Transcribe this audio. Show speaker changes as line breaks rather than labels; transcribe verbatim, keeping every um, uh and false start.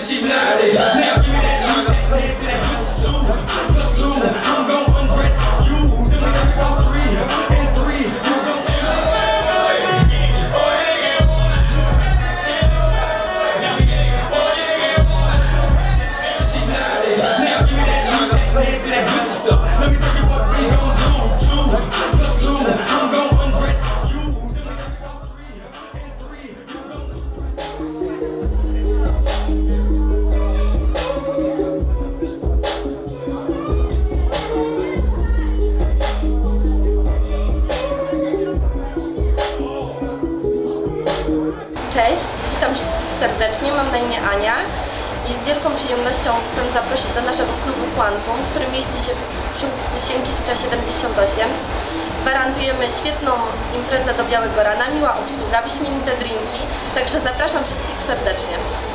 she's not it. Now give me that shit, that nasty, that pussy too. Plus two, I'm gon' undress you. Then we gonna go three and three. You gon' let me tell you what we gon' do. Two plus two, I'm gon' undress you. Then we gonna go three and three. You
Cześć, witam wszystkich serdecznie, mam na imię Ania i z wielką przyjemnością chcę zaprosić do naszego klubu Quantum, który mieści się przy ulicy Sienkiewicza siedemdziesiąt osiem. Gwarantujemy świetną imprezę do białego rana, miła obsługa, wyśmienite drinki, także zapraszam wszystkich serdecznie.